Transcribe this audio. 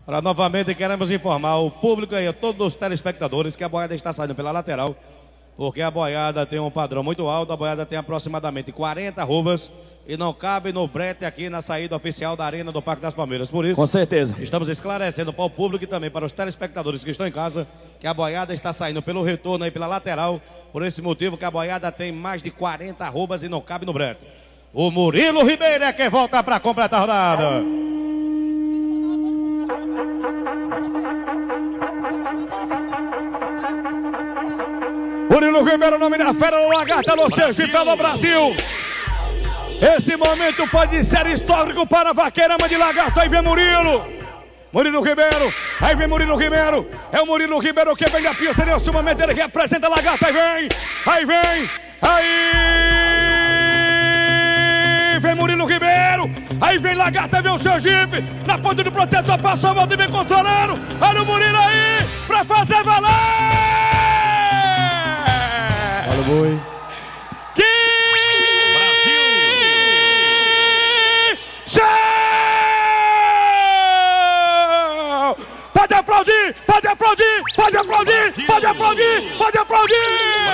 Novamente queremos informar o público e a todos os telespectadores que a boiada está saindo pela lateral, porque a boiada tem um padrão muito alto, a boiada tem aproximadamente 40 arrobas e não cabe no brete aqui na saída oficial da Arena do Parque das Palmeiras. Por isso, com certeza, estamos esclarecendo para o público e também para os telespectadores que estão em casa que a boiada está saindo pelo retorno e pela lateral, por esse motivo que a boiada tem mais de 40 arrobas e não cabe no brete. O Murilo Ribeiro é quem volta para completar a rodada. Murilo Ribeiro, nome da fera do Lagarta no Sergipe, no Brasil. Esse momento pode ser histórico para a Vaqueirama de Lagarto. Aí vem Murilo Ribeiro, aí vem Murilo Ribeiro. É o Murilo Ribeiro que vem da pista nesse momento, ele representa a Lagarta. Aí vem Murilo Ribeiro, aí vem Lagarta, vem o Sergipe, na ponta do protetor, passou a volta e vem controlando. Olha o Murilo aí, pra fazer valer! Olha o boi. Que Brasil! show! Pode aplaudir, pode aplaudir, pode aplaudir, pode aplaudir, pode aplaudir!